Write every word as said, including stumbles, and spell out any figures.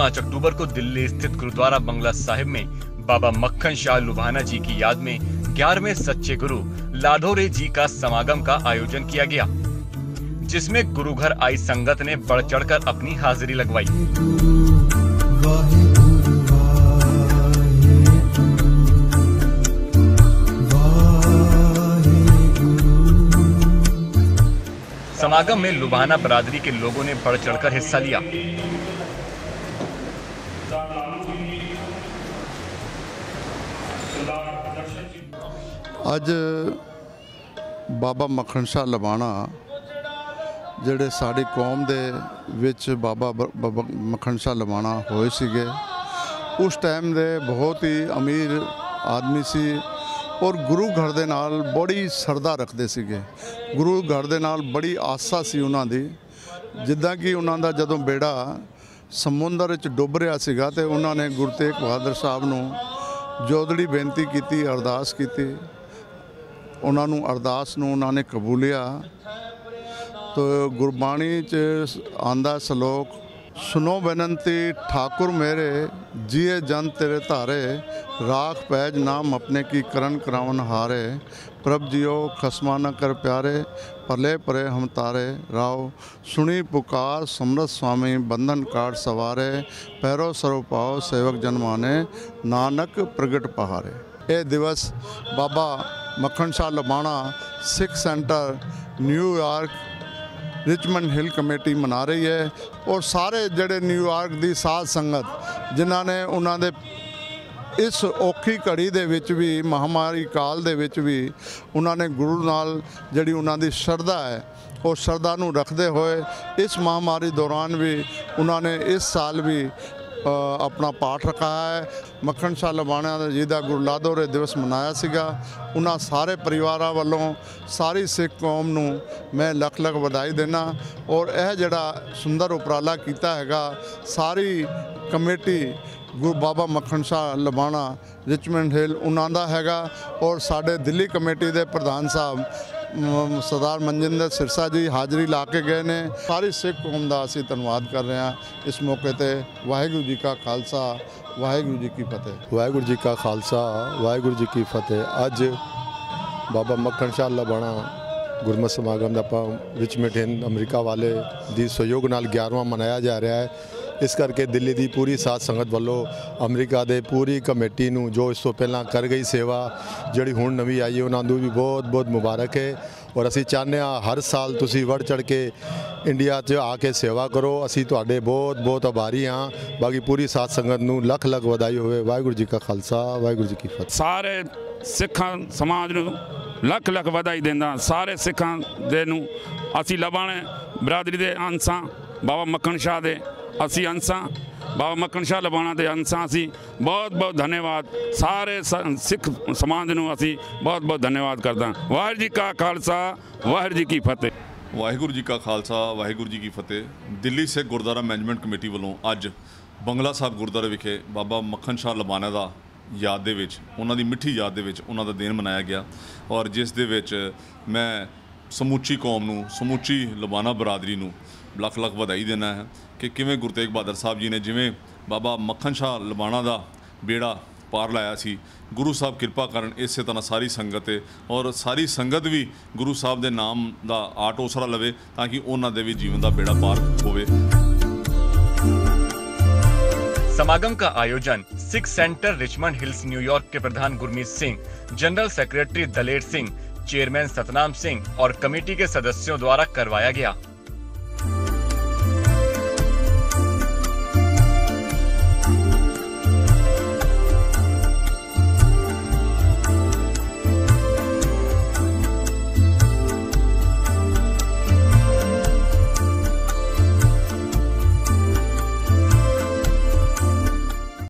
पाँच अक्टूबर को दिल्ली स्थित गुरुद्वारा बंगला साहिब में बाबा मक्खन शाह लुभाना जी की याद में ग्यारहवें सच्चे गुरु लाधोरे जी का समागम का आयोजन किया गया, जिसमें गुरु घर आई संगत ने बढ़ चढ़कर अपनी हाजिरी लगवाई। समागम में लुभाना बरादरी के लोगों ने बढ़ चढ़कर हिस्सा लिया। ਅੱਜ ਬਾਬਾ ਮੱਖਣ ਸ਼ਾਹ ਲੁਬਾਣਾ ਜਿਹੜੇ ਸਾਡੀ ਕੌਮ ਦੇ ਵਿੱਚ ਬਾਬਾ ਬਾਬਾ ਮੱਖਣ ਸ਼ਾਹ ਲੁਬਾਣਾ ਹੋਏ ਸੀਗੇ, ਉਸ ਟਾਈਮ ਦੇ ਬਹੁਤ ਹੀ ਅਮੀਰ ਆਦਮੀ ਸੀ ਔਰ ਗੁਰੂ ਘਰ ਦੇ ਨਾਲ ਬੜੀ ਸਰਦਾ ਰੱਖਦੇ ਸੀਗੇ। ਗੁਰੂ ਘਰ ਦੇ ਨਾਲ ਬੜੀ ਆਸਾ ਸੀ ਉਹਨਾਂ ਦੀ। ਜਿੱਦਾਂ ਕਿ ਉਹਨਾਂ ਦਾ ਜਦੋਂ ਬੇੜਾ ਸਮੁੰਦਰ ਵਿੱਚ ਡੁੱਬ ਰਿਹਾ ਸੀਗਾ ਤੇ ਉਹਨਾਂ ਨੇ ਗੁਰੂ ਤੇਗ ਬਹਾਦਰ ਸਾਹਿਬ ਨੂੰ ਜੋਦੜੀ ਬੇਨਤੀ ਕੀਤੀ, ਅਰਦਾਸ ਕੀਤੀ। ਉਹਨਾਂ ਨੂੰ ਅਰਦਾਸ ਨੂੰ ਉਹਨਾਂ ਨੇ ਕਬੂਲਿਆ। तो गुरबाणी च आंदा सलोक, सुनो बेनती ठाकुर मेरे जिए जन तेरे धारे, राख पैज नाम अपने की करन करावन हारे, प्रभ जियो खसमा न कर प्यारे, पले परे हम तारे राव, सुनी पुकार समरथ स्वामी बंधन काट सवारे, पैरो सरो पाओ सेवक जनमाने, नानक प्रगट पहारे। ये दिवस Baba Makhan Shah Lubana Sikh centre New York Richmond Hill committee मना रही है और सारे जड़े न्यूयॉर्क की साध संगत जिन्होंने उन्होंने इस औखी घड़ी दे विच भी महामारी काल दे विच भी उन्होंने गुरु नाल जड़ी उन्होंने श्रद्धा है और श्रद्धा नूं रखते हुए इस महामारी दौरान भी उन्होंने इस साल भी अपना पाठ रखा है। मक्खन शाह लुबाणा जी का गुरु लाधोरे दिवस मनाया सीगा। उन्हां सारे परिवारां वल्लों सारी सिख कौम नूं मैं लख लख वधाई देना और यह जिहड़ा सुंदर उपराला कीता हैगा सारी कमेटी गुरु बाबा मक्खन शाह लुबाणा रिचमंड हिल उन्हां दा हैगा और साडे दिल्ली कमेटी दे प्रधान साहब सरदार मनजिंदर सिरसा जी हाज़री ला के गए ने। सारी सिख कौम का असीं धन्नवाद कर रहे हैं इस मौके पर। वाहिगुरू जी का खालसा वाहिगुरू जी की फतेह। वाहिगुरू जी का खालसा वाहिगुरू जी की फतेह। अज बाबा मक्खन शाह लुबाणा गुरमत समागम आपां रिचमंड हिल अमरीका वाले दी सहयोग नाल ग्यारहवां मनाया जा रहा है। इस करके दिल्ली की पूरी साध संगत वालों अमरीका दे पूरी कमेटी नूं जो इस तो पहला कर गई सेवा जिहड़ी हुण नवीं आई है उन्होंने भी बहुत बहुत मुबारक है। और असी चाहते हैं हर साल तुसी बढ़ चढ़ के इंडिया च आके सेवा करो। असी तुहाडे बहुत बहुत आभारी हाँ। बाकी पूरी साध संगत नूं लख लख वधाई होवे। वाहिगुरू जी का खालसा वाहिगुरू जी की फतेह। सारे सिखां समाज नूं लख लख वधाई देंदा। सारे सिखां दे नूं असी लुबाणे बरादरी दे अंसां बाबा मक्खन शाह दे असी अंसां बाबा मक्खन शाह लुबाणा दे अंसां असी बहुत बहुत धन्यवाद सारे सिख समाज नूं असी बहुत बहुत धन्यवाद करदा। वाहिगुरू जी का खालसा वाहिगुरू जी की फतेह। वाहिगुरू जी का खालसा वाहिगुरू जी की फतेह। दिल्ली सिख गुरुद्वारा मैनेजमेंट कमेटी वालों अज बंगला साहब गुरुद्वारे विखे बाबा मक्खन शाह लुबाणा दा याद दे विच उन्हां दी मिठी याद दे विच उन्हां दा दिन मनाया गया और जिस दे विच मैं समूची कौम नूं समूची लुबाणा बरादरी नूं लख लख वधाई देना है कि किवें गुरु तेग बहादुर साहब जी ने जिवें बाबा मक्खन शाह लुबाणा दा बेड़ा पार लाया सी, गुरु साहब कृपा करन इस तरह सारी संगत है और सारी संगत भी गुरु साहब के नाम का आट ओसरा लवे ताकि उन्हां दे भी जीवन का बेड़ा पार होवे। समागम का आयोजन Sikh centre Richmond Hills New York के प्रधान Gurmeet Singh, general secretary Daler Singh, chairman Satnam Singh और कमेटी के सदस्यों द्वारा करवाया गया।